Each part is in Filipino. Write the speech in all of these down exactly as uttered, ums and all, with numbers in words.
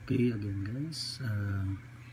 Okay, again guys, uh,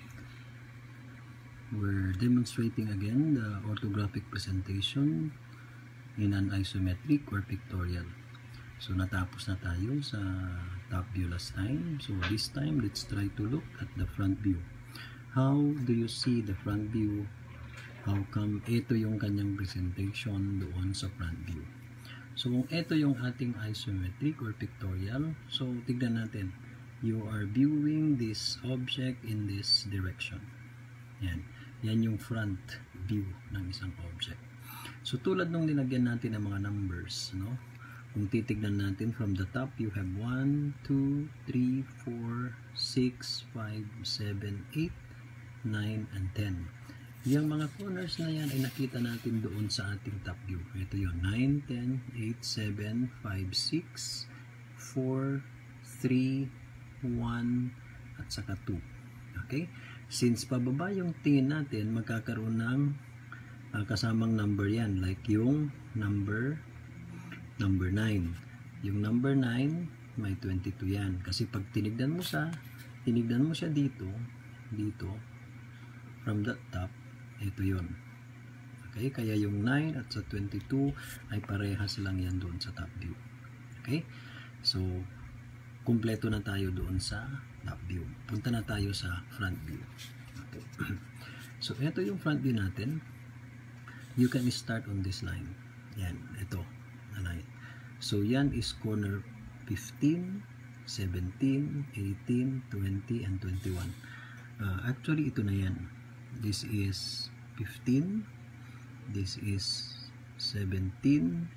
we're demonstrating again the orthographic presentation in an isometric or pictorial. So natapos na tayo sa top view last time. So this time, let's try to look at the front view. How do you see the front view? How come ito yung kanyang presentation doon sa front view? So kung ito yung ating isometric or pictorial, so tignan natin. You are viewing this object in this direction. Yan. Yan yung front view ng isang object. So tulad nung nilagyan natin ng mga numbers, no? Kung titignan natin from the top, you have one, two, three, four, six, five, seven, eight, nine, and ten. Yung mga corners na yan ay nakita natin doon sa ating top view. Ito yun, nine, ten, eight, seven, five, six, four, three, one, at saka two. Okay? Since pababa yung tingin natin, magkakaroon ng uh, kasamang number yan. Like yung number number nine. Yung number nine, may twenty-two yan. Kasi pag tinignan mo sa, tinignan mo siya dito, dito, from the top, ito yun. Okay? Kaya yung nine at sa twenty-two ay parehas lang yan doon sa top view. Okay? So, kumpleto na tayo doon sa top view. Punta na tayo sa front view. Okay. So, ito yung front view natin. You can start on this line. Yan, ito na line. So, yan is corner fifteen, seventeen, eighteen, twenty, and twenty-one. Uh, actually, ito na yan. This is fifteen. This is seventeen,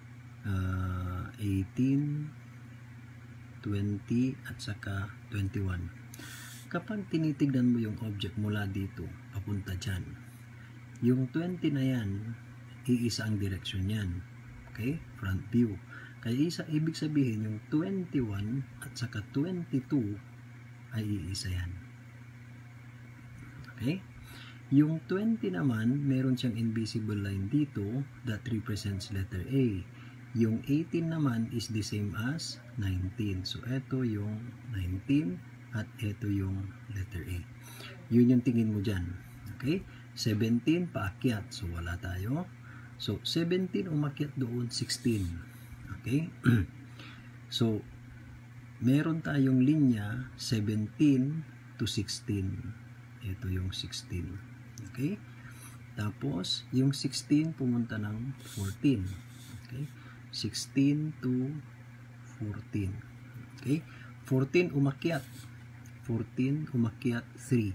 uh, eighteen, twenty, at saka twenty-one. Kapag tinitignan mo yung object mula dito, papunta dyan, yung twenty na yan, iisa ang direksyon yan. Okay? Front view. Kaya isa, ibig sabihin, yung twenty-one at saka twenty-two ay iisa yan. Okay? Yung twenty naman, meron siyang invisible line dito that represents letter A. Yung eighteen naman is the same as nineteen. So, ito yung nineteen at ito yung letter A. Yun yung tingin mo dyan. Okay? seventeen, paakyat. So, wala tayo. So, seventeen umakyat doon, sixteen. Okay? So, meron tayong linya seventeen to sixteen. Ito yung sixteen. Okay? Tapos, yung sixteen pumunta ng fourteen. Okay? sixteen to fourteen. Okay? fourteen umakyat. fourteen umakyat three.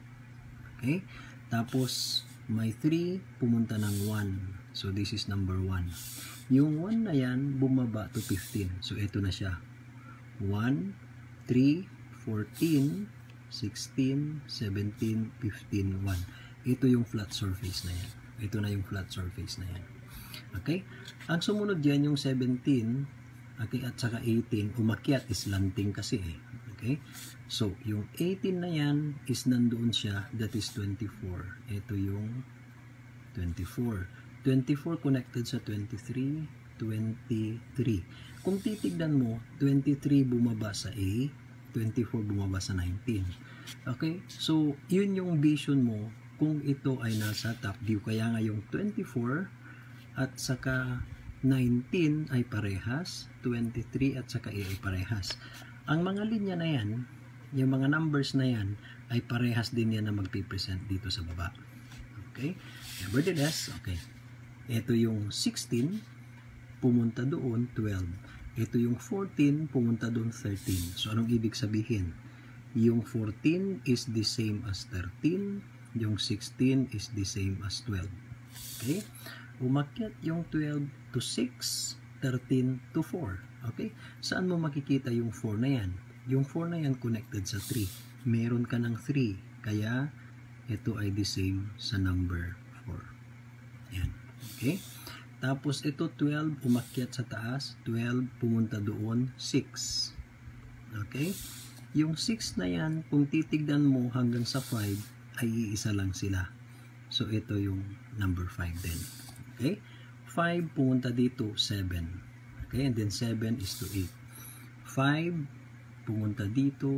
Okay? Tapos, may three pumunta ng one. So, this is number one. Yung one na yan, bumaba to fifteen. So, ito na siya. one, three, fourteen, sixteen, seventeen, fifteen, one. Ito yung flat surface na yan. Ito na yung flat surface na yan. Okay? Ang sumunod dyan yung seventeen, okay, at saka eighteen, umakyat is lanting kasi eh. Okay? So, yung eighteen na yan is nandoon siya, that is twenty-four. Ito yung twenty-four. twenty-four connected sa twenty-three, twenty-three. Kung titignan mo, twenty-three bumaba sa A, twenty-four bumaba sa nineteen. Okay? So, yun yung vision mo kung ito ay nasa top view. Kaya nga yung twenty-four at saka nineteen ay parehas, twenty-three at saka A ay parehas. Ang mga linya na yan, yung mga numbers na yan, ay parehas din yan na magpipresent dito sa baba. Okay? Nevertheless, okay. Ito yung sixteen, pumunta doon, twelve. Ito yung fourteen, pumunta doon, thirteen. So, anong ibig sabihin? Yung fourteen is the same as thirteen, yung sixteen is the same as twelve. Okay? Umakyat yung twelve to six, thirteen to four. Okay? Saan mo makikita yung four na yan? Yung four na yan connected sa three. Meron ka ng three. Kaya, ito ay the same sa number four. Yan. Okay? Tapos, ito twelve, umakyat sa taas. twelve, pumunta doon, six. Okay? Yung six na yan, kung titignan mo hanggang sa five, ay iisa lang sila. So, ito yung number five din. Okay? five, pumunta dito, seven. Okay? And then, seven is to eight. five, pumunta dito,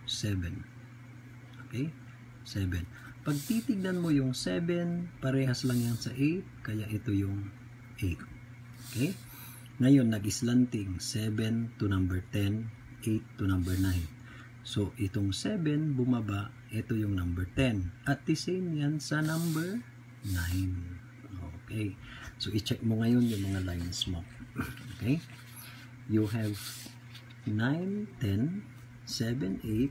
seven. Okay? seven. Pag titignan mo yung seven, parehas lang yan sa eight, kaya ito yung eight. Okay? Ngayon, nag-slanting seven to number ten, eight to number nine. So, itong seven bumaba, ito yung number ten. At the same yan sa number nine. Okay. So, i-check mo ngayon yung mga lines mo. Okay? You have nine, ten, seven, eight,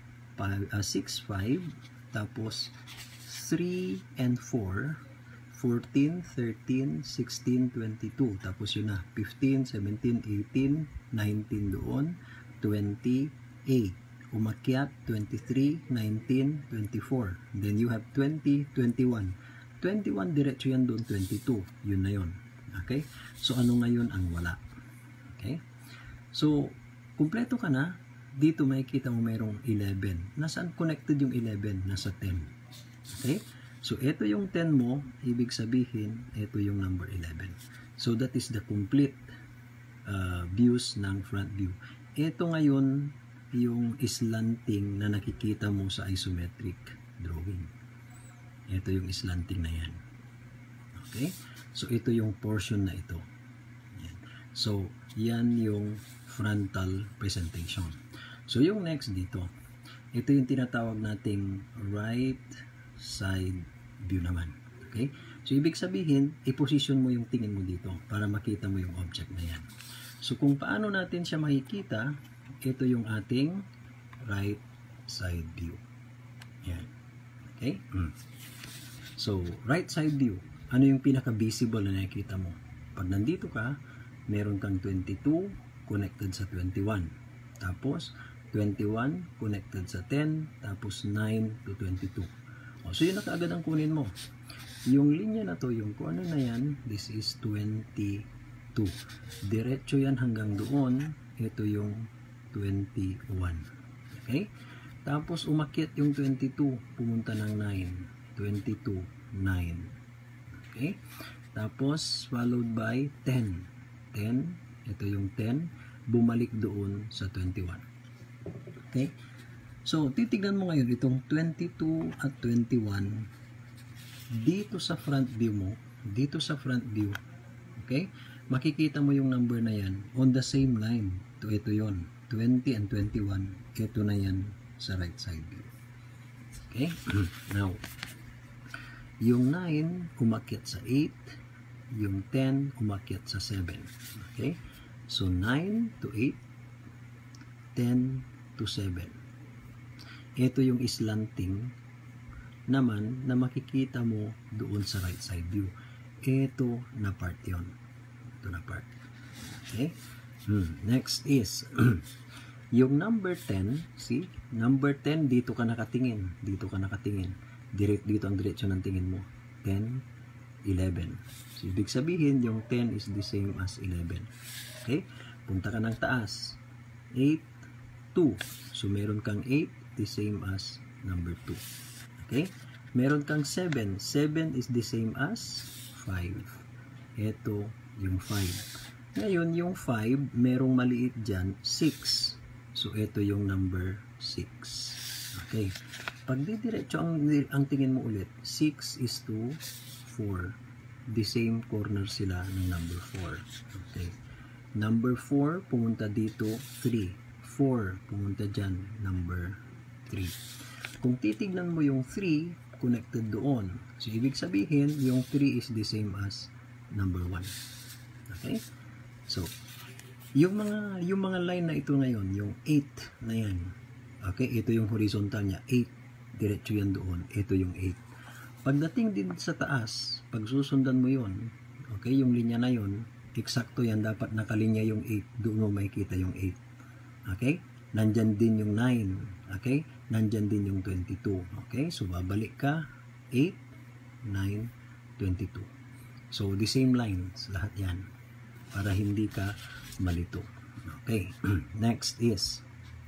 six, five, tapos three and four, fourteen, thirteen, sixteen, twenty-two. Tapos yun na, fifteen, seventeen, eighteen, nineteen doon, twenty-eight. Umakyat, twenty-three, nineteen, twenty-four. Then you have twenty, twenty-one. twenty-one, diretso yan doon, twenty-two. Yun na yun. Okay? So, ano ngayon ang wala? Okay? So, kumpleto ka na. Dito makikita mo mayroong eleven. Nasaan connected yung eleven? Nasa ten. Okay? So, ito yung ten mo. Ibig sabihin, ito yung number eleven. So, that is the complete uh, views ng front view. Ito ngayon, yung slanting na nakikita mo sa isometric drawing. Ito yung slanting na yan. Okay? So, ito yung portion na ito. Yan. So, yan yung frontal presentation. So, yung next dito, ito yung tinatawag nating right side view naman. Okay? So, ibig sabihin, i-position mo yung tingin mo dito para makita mo yung object na yan. So, kung paano natin siya makikita, ito yung ating right side view. Yan. Okay? Mm. So, right side view, ano yung pinaka-visible na nakikita mo? Pag nandito ka, meron kang twenty-two connected sa twenty-one. Tapos, twenty-one connected sa ten, tapos nine to twenty-two. O, so, yun na kaagad ang kunin mo. Yung linya na to, yung corner na yan, this is twenty-two. Diretso yan hanggang doon. Ito yung twenty-one. Okay? Tapos, umakyat yung twenty-two, pumunta ng nine. twenty-two, nine. Okay? Tapos, followed by ten. ten, ito yung ten, bumalik doon sa twenty-one. Okay? So, titignan mo ngayon itong twenty-two at twenty-one dito sa front view mo, dito sa front view, okay? Makikita mo yung number na yan on the same line. Ito, ito yon, twenty and twenty-one. Ito na yan sa right side view. Okay? Now, yung nine umakyat sa eight, yung ten umakyat sa seven. Okay? So, nine to eight, ten to seven. Ito yung slanting naman na makikita mo doon sa right side view. Ito na part yon. Ito na part. Okay? Hmm. Next is yung number ten. See? Number ten, dito ka nakatingin. Dito ka nakatingin. Direct dito ang diretsyon ng tingin mo. ten, eleven. So, ibig sabihin, yung ten is the same as eleven. Okay? Punta ka ng taas. eight, two. So, meron kang eight, the same as number two. Okay? Meron kang seven. seven is the same as five. Ito, yung five. Ngayon, yung five, merong maliit dyan, six. So, ito yung number six. Okay? Pag didiretso ang, ang tingin mo ulit, six is to four. The same corner sila ng number four. Okay? Number four, pumunta dito, three. four, pumunta dyan, number three. Kung titignan mo yung three, connected doon. So, ibig sabihin, yung three is the same as number one. Okay? So, yung mga, yung mga line na ito ngayon, yung eight na yan. Okay? Ito yung horizontal niya. eight. Diretso yan doon. Ito yung eight. Pagdating din sa taas, pag susundan mo yon, okay, yung linya na yon, eksakto yan. Dapat nakalinya yung eight. Doon mo makikita yung eight. Okay? Nandyan din yung nine. Okay? Nandyan din yung twenty-two. Okay? So, babalik ka. eight, nine, twenty-two. So, the same lines. Lahat yan. Para hindi ka malito. Okay? Next is,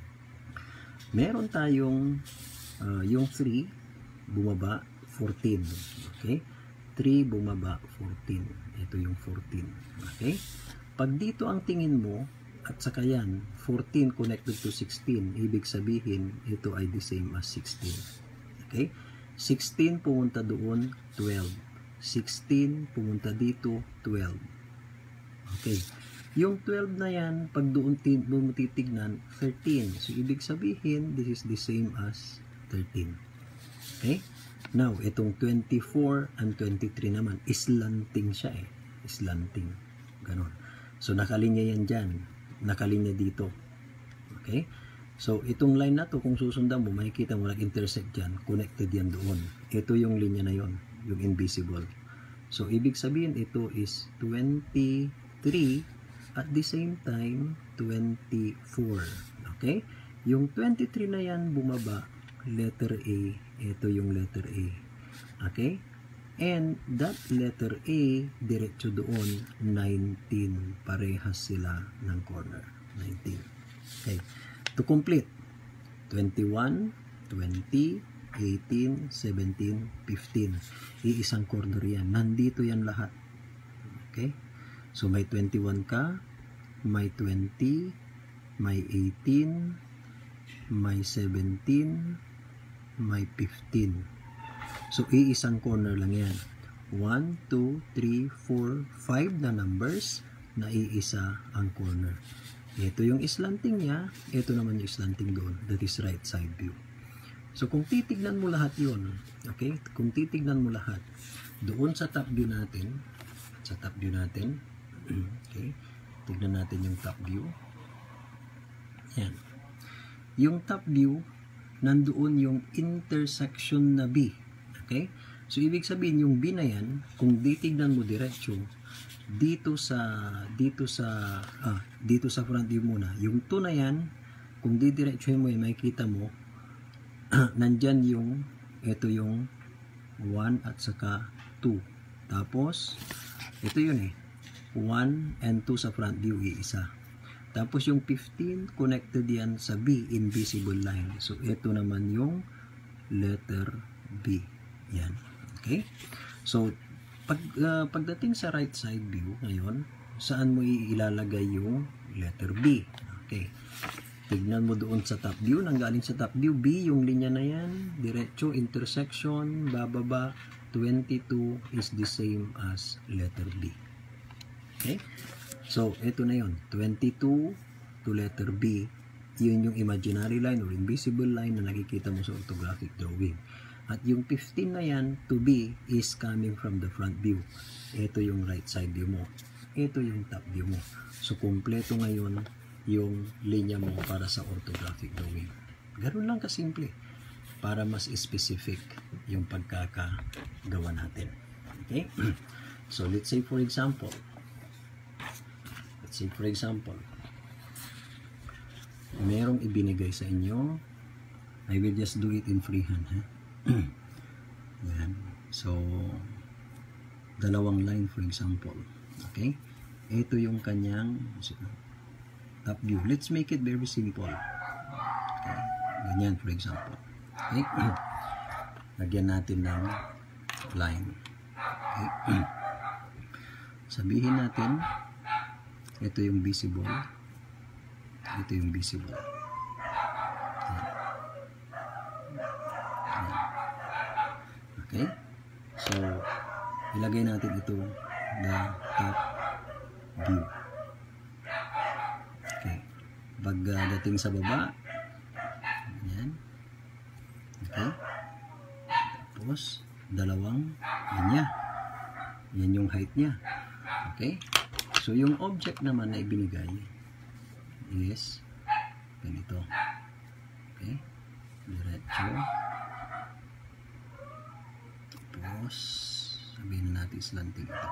meron tayong uh, yung three, bumaba, fourteen. Okay? three, bumaba, fourteen. Ito yung fourteen. Okay? Pag dito ang tingin mo, at saka yan, fourteen connected to sixteen. Ibig sabihin, ito ay the same as sixteen. Okay? sixteen pumunta doon, twelve. sixteen pumunta dito, twelve. Okay. Yung twelve na yan, pag doon mo titignan, thirteen. So, ibig sabihin, this is the same as thirteen. Okay? Now, itong twenty-four and twenty-three naman, islanting siya eh. Islanting. Ganon. So, nakalinya yan dyan. Nakalinya dito. Okay? So, itong line na to, kung susundan mo, makikita mo nag-intersect dyan. Connected yan doon. Ito yung linya na yon, yung invisible. So, ibig sabihin, ito is twenty-three at the same time, twenty-four. Okay? Yung twenty-three na yan, bumaba, letter A. Ito yung letter A. Okay? And that letter A, diretso doon, nineteen. Parehas sila ng corner. nineteen. Okay. To complete, twenty-one, twenty, eighteen, seventeen, fifteen. Iisang corner yan. Nandito yan lahat. Okay? So, may twenty-one ka, may twenty, may eighteen, may seventeen, may fifteen. So, iisang corner lang yan. one, two, three, four, five na numbers na iisa ang corner. Ito yung slanting niya. Ito naman yung slanting doon. That is right side view. So, kung titignan mo lahat yun, okay? Kung titignan mo lahat, doon sa top view natin, sa top view natin, okay? Tignan natin yung top view. Yan. Yung top view, nandoon yung intersection na B. Okay? So, ibig sabihin, yung B na yan, kung titignan mo diretso, dito sa, dito sa, ah, dito sa front view muna, yung two na yan, kung didiretsuhin mo yan, makikita mo, nandyan yung, ito yung one at saka two. Tapos, ito yun eh, one and two sa front view, iisa. Tapos yung fifteen, connected yan sa B, invisible line. So, ito naman yung letter B. Yan. Okay? So, pag, uh, pagdating sa right side view, ngayon, saan mo ilalagay yung letter B? Okay. Tignan mo doon sa top view. Nanggaling sa top view, B, yung linya na yan, diretso, intersection, bababa, twenty-two is the same as letter B. Okay? So, ito na yun. twenty-two to letter B. Yun yung imaginary line or invisible line na nakikita mo sa orthographic drawing. At yung fifteen na yan to B is coming from the front view. Ito yung right side view mo. Ito yung top view mo. So, kumpleto ngayon yung linya mo para sa orthographic drawing. Ganun lang kasimple para mas specific yung pagkakagawa natin. Okay? So, let's say for example, let's say for example, merong ibinigay sa inyo. I will just do it in freehand. Ha? Yan. So, dalawang line for example. Okay? Ito yung kanyang top view. Let's make it very simple. Okay? Ganyan for example. Okay? Lagyan natin ng line. Okay? Sabihin natin, ito yung visible. Ito yung visible. Okay? So, ilagay natin ito the top view. Okay. Pagdating sa baba, yan. Okay? Tapos, dalawang linya. Yan yung height niya. Okay? So, yung object naman na ibinigay is ganito. Okay? Diretso. Tapos, sabihin na natin slanting ito.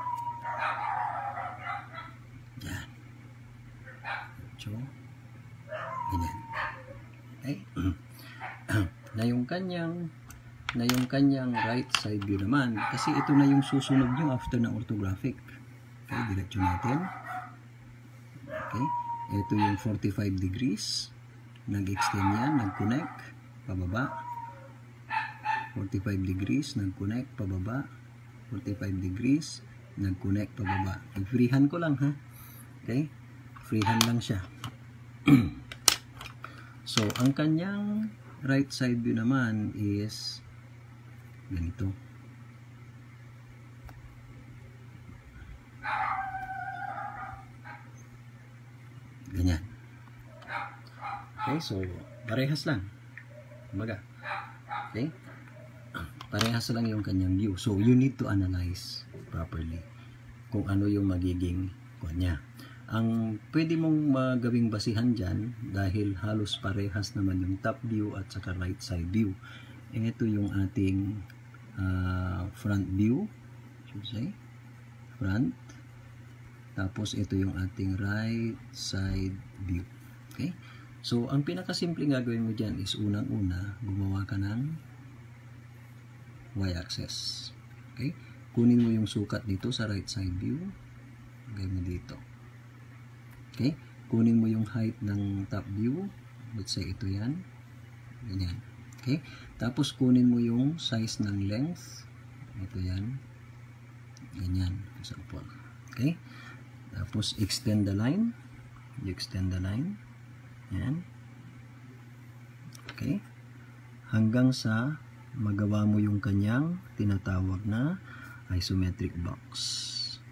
Yan. Diretso. Ganyan. Okay? Na yung kanyang na yung kanyang right side view naman, kasi ito na yung susunod nyo after ng orthographic. Okay, diretso natin. Okay, ito yung forty-five degrees, nag-extend yan, nag-connect, pababa. Forty-five degrees, nag-connect, pababa. Forty-five degrees, nag-connect, pababa. Nag-freehand ko lang ha. Okay, freehand lang siya. So, ang kanyang right side view naman is ganito. Ganyan. Okay, so parehas lang. Kumbaga. Okay? Parehas lang yung kanyang view. So, you need to analyze properly kung ano yung magiging kuha niya. Ang pwede mong magawing basihan dyan, dahil halos parehas naman yung top view at saka right side view. E, ito yung ating uh, front view. Should say. Front. Tapos, ito yung ating right side view. Okay? So, ang pinakasimpleng gagawin mo dyan is unang-una, gumawa ka ng y-axis. Okay? Kunin mo yung sukat dito sa right side view. Lagay mo dito. Okay? Kunin mo yung height ng top view. Let's say ito yan. Ganyan. Okay? Tapos kunin mo yung size ng length. Ito yan. Ganyan. Example. Okay? Tapos extend the line. You extend the line. Yan. Okay? Hanggang sa magawa mo yung kanyang tinatawag na isometric box.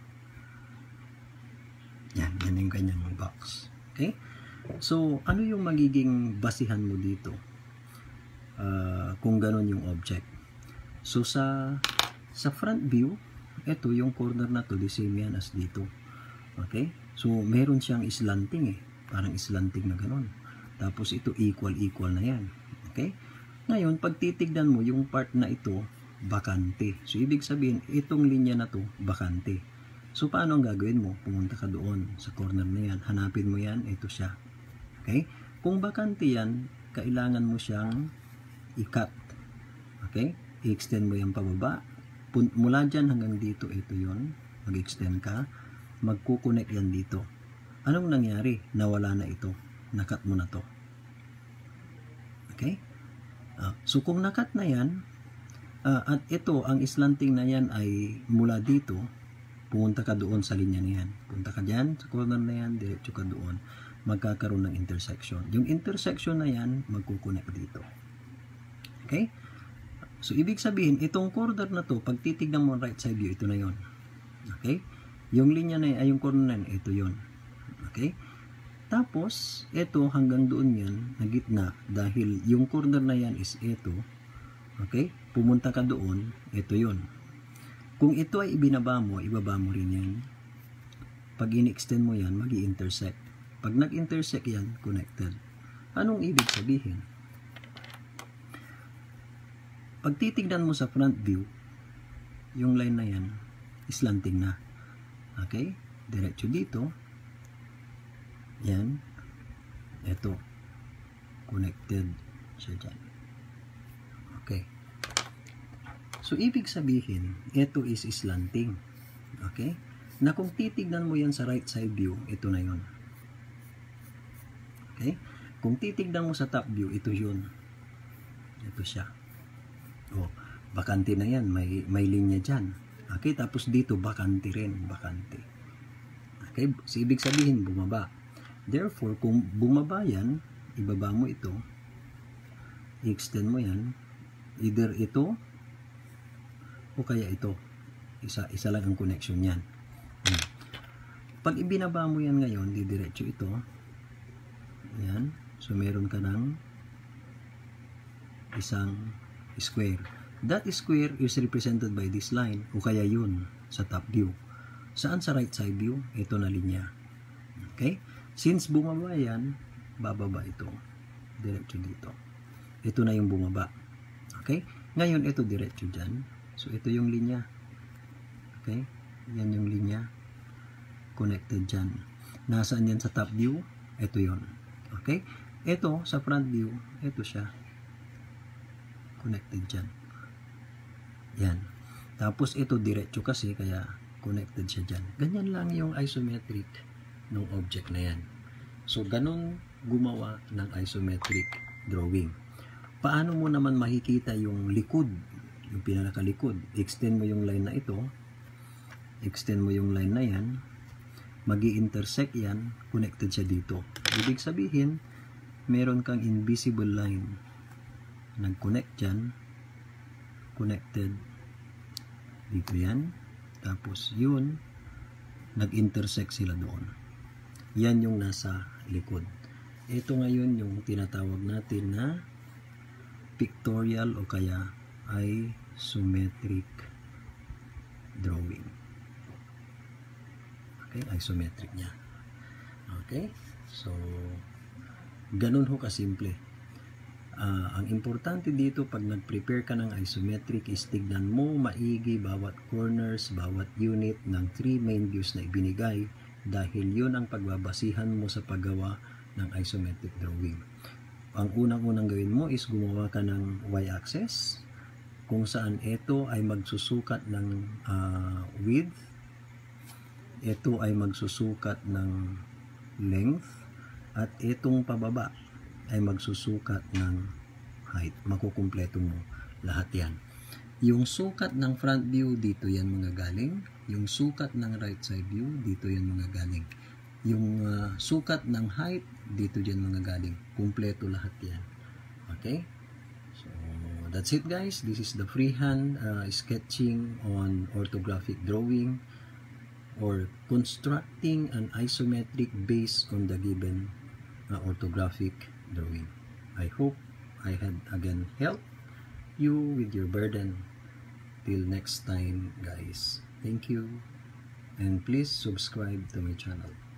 Yan, yan yung kanyang box. Okay? So, ano yung magiging basihan mo dito? Uh, kung ganun yung object. So, sa sa front view, ito yung corner na to, the same yan as dito. Okay? So, meron siyang slanting eh. Parang slanting na ganun. Tapos, ito equal-equal na yan. Okay? Ngayon, pag titignan mo, yung part na ito, bakante. So, ibig sabihin, itong linya na to, bakante. So, paano ang gagawin mo? Pumunta ka doon sa corner na yan. Hanapin mo yan. Ito siya. Okay? Kung bakante yan, kailangan mo siyang i-cut. Okay? I-extend mo yan pababa. Mula dyan hanggang dito, ito yon. Mag-extend ka. Magkukonek yan dito. Anong nangyari? Nawala na ito. Nakat mo na to. Okay? Uh, so, kung nakat na yan, uh, at ito, ang slanting na yan ay mula dito, pumunta ka doon sa linya na yan. Punta ka dyan, sa corner na yan, diretso ka doon. Magkakaroon ng intersection. Yung intersection na yan, magkukonek dito. Okay? So, ibig sabihin, itong corner na to, pag titignan mo right side view, ito na yon. Okay? Yung linya na yan, ay yung corner na yan, ito yon. Okay? Tapos, ito hanggang doon yan, na gitna, dahil yung corner na yan is ito. Okay? Pumunta ka doon, ito yon. Kung ito ay ibinaba mo, ibaba mo rin yan. Pag in-extend mo yan, mag-i-intersect. Pag nag-intersect yan, connected. Anong ibig sabihin? Pag titignan mo sa front view, yung line na yan, slanting na. Okay? Diretso dito. Yan. Ito. Connected siya dyan. Okay. So, ibig sabihin, ito is slanting. Okay? Na kung titignan mo yan sa right side view, ito na yun. Okay? Kung titignan mo sa top view, ito yun. Ito siya. O, bakante na yan. May, may linya dyan. Okay? Tapos dito, bakante rin. Bakante. Okay? So, ibig sabihin, bumaba. Therefore, kung bumaba yan, ibaba mo ito, i-extend mo yan, either ito, o kaya ito. Isa, isa lang ang connection yan. Hmm. Pag ibinaba mo yan ngayon, didiretso ito. Yan. So, meron ka ng isang square. That square is represented by this line, o kaya yun, sa top view. Saan sa right side view? Ito na linya. Okay? Since bumaba yan, bababa ito. Diretso dito. Ito na yung bumaba. Okay? Ngayon, ito diretso dyan. So, ito yung linya. Okay? Yan yung linya. Connected dyan. Nasaan yan sa top view? Ito yon. Okay? Ito, sa front view, ito siya. Connected dyan. Yan. Tapos, ito diretso kasi, kaya connected siya dyan. Ganyan lang yung isometric ng object na yan. So, ganun gumawa ng isometric drawing. Paano mo naman makikita yung likod? Yung pinakalikod. Extend mo yung line na ito. Extend mo yung line na yan. magi-intersect yan, connected siya dito. Ibig sabihin, meron kang invisible line. Nag-connect dyan, connected dito yan. Tapos yun, nag-intersect sila doon. Yan yung nasa likod. Ito ngayon yung tinatawag natin na pictorial o kaya isometric drawing. Okay, isometric niya. Okay, so ganun ho kasimple. Uh, ang importante dito pag nag-prepare ka ng isometric is tignan mo maigi bawat corners, bawat unit ng three main views na ibinigay dahil yun ang pagbabasihan mo sa paggawa ng isometric drawing. Ang unang-unang gawin mo is gumawa ka ng y-axis kung saan ito ay magsusukat ng uh, width, ito ay magsusukat ng length, at itong pababa ay magsusukat ng height. Makukumpleto mo lahat yan. Yung sukat ng front view, dito yan mga galing. Yung sukat ng right side view, dito yan mga galing. Yung uh, sukat ng height, dito yan mga galing. Kumpleto lahat yan. Okay? So, that's it guys. This is the freehand uh, sketching on orthographic drawing or constructing an isometric based on the given uh, orthographic drawing. I hope I had again helped you with your burden. Till next time guys. Thank you and please subscribe to my channel.